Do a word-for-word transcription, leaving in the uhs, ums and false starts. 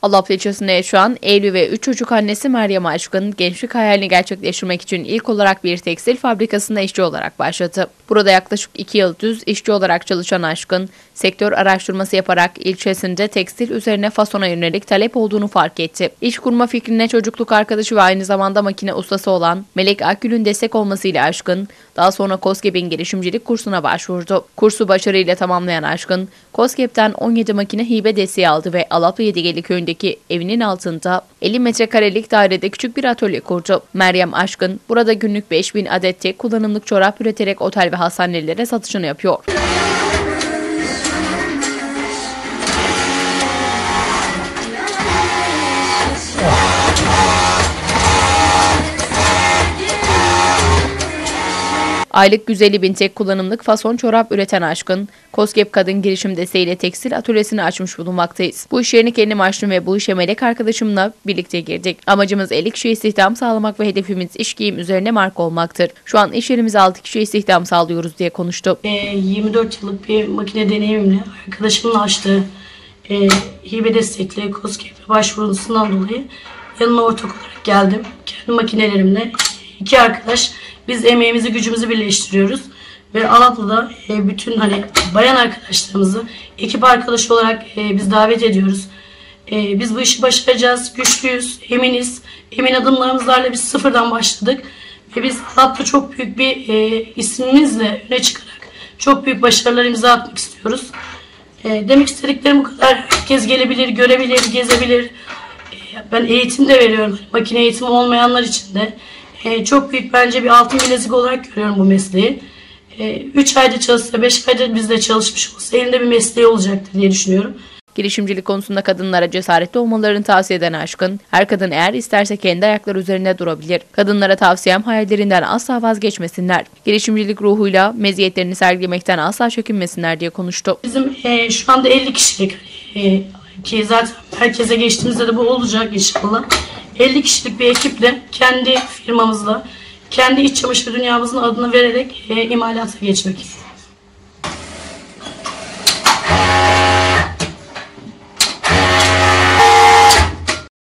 Alaplı ilçesinde yaşayan evli ve üç çocuk annesi Meryem Aşkın, gençlik hayalini gerçekleştirmek için ilk olarak bir tekstil fabrikasında işçi olarak başladı. Burada yaklaşık iki yıl düz işçi olarak çalışan Aşkın, sektör araştırması yaparak ilçesinde tekstil üzerine fasona yönelik talep olduğunu fark etti. İş kurma fikrine çocukluk arkadaşı ve aynı zamanda makine ustası olan Melek Akgül'ün destek olmasıyla Aşkın, daha sonra KOSGEB'in girişimcilik kursuna başvurdu. Kursu başarıyla tamamlayan Aşkın, KOSGEB'ten on yedi makine hibe desteği aldı ve Alaplı Yedigeli köyündeki evinin altında elli metrekarelik dairede küçük bir atölye kurdu. Meryem Aşkın, burada günlük beş bin adet tek kullanımlık çorap üreterek otel ve hastanelere satışını yapıyor. Aylık yüz elli bin tek kullanımlık fason çorap üreten Aşkın, KOSGEB Kadın Girişim Desteğiyle tekstil atölyesini açmış bulunmaktayız. Bu iş yerini kendim açtım ve bu işe Melek arkadaşımla birlikte girdik. Amacımız elli kişiye istihdam sağlamak ve hedefimiz iş giyim üzerine marka olmaktır. Şu an iş yerimize altı kişiye istihdam sağlıyoruz diye konuştu. E, yirmi dört yıllık bir makine deneyimimle arkadaşımın açtığı e, hibe destekli KOSGEB başvurusundan dolayı yanına ortak olarak geldim. Kendi makinelerimle iki arkadaş biz emeğimizi gücümüzü birleştiriyoruz ve Alaplı'da e, bütün hani bayan arkadaşlarımızı ekip arkadaşı olarak e, biz davet ediyoruz. E, biz bu işi başaracağız, güçlüyüz, eminiz. Emin adımlarımızla biz sıfırdan başladık ve biz Alaplı'da çok büyük bir e, ismimizle öne çıkarak çok büyük başarılar imza atmak istiyoruz. E, demek istediklerim bu kadar. Herkes gelebilir, görebilir, gezebilir. E, ben eğitim de veriyorum. Makine eğitimi olmayanlar için de. Ee, çok büyük bence bir altın bilezik olarak görüyorum bu mesleği. üç ee, ayda çalışsa, beş ayda bizde çalışmış olsa elinde bir mesleği olacaktır diye düşünüyorum. Girişimcilik konusunda kadınlara cesaretli olmalarını tavsiye eden Aşkın, her kadın eğer isterse kendi ayakları üzerinde durabilir. Kadınlara tavsiyem hayallerinden asla vazgeçmesinler. Girişimcilik ruhuyla meziyetlerini sergilemekten asla çekinmesinler diye konuştu. Bizim e, şu anda elli kişilik e, ki zaten herkese geçtiğimizde de bu olacak inşallah. elli kişilik bir ekiple kendi firmamızla, kendi iç çamaşır dünyamızın adını vererek e, imalata geçmek istiyoruz.